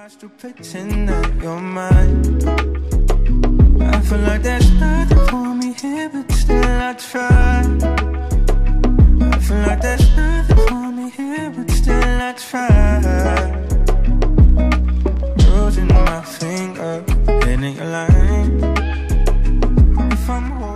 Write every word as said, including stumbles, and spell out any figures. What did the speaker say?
I still pretend that you're mine. I feel like there's nothing for me here, but still I try. I feel like there's nothing for me here, but still I try. Bruising my finger, hitting your line. If I'm